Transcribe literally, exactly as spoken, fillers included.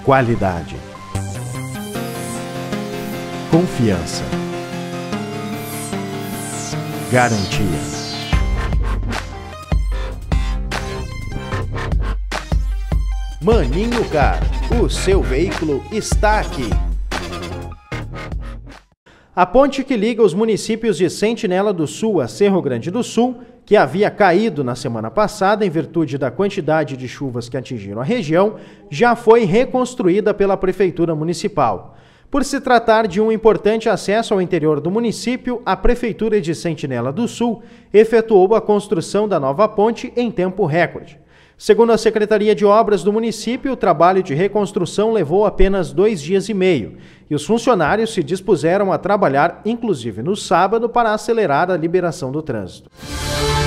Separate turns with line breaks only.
Qualidade. Confiança. Garantia. Maninho Car, o seu veículo está aqui. A ponte que liga os municípios de Sentinela do Sul a Cerro Grande do Sul, que havia caído na semana passada em virtude da quantidade de chuvas que atingiram a região, já foi reconstruída pela Prefeitura Municipal. Por se tratar de um importante acesso ao interior do município, a Prefeitura de Sentinela do Sul efetuou a construção da nova ponte em tempo recorde. Segundo a Secretaria de Obras do município, o trabalho de reconstrução levou apenas dois dias e meio e os funcionários se dispuseram a trabalhar, inclusive no sábado, para acelerar a liberação do trânsito.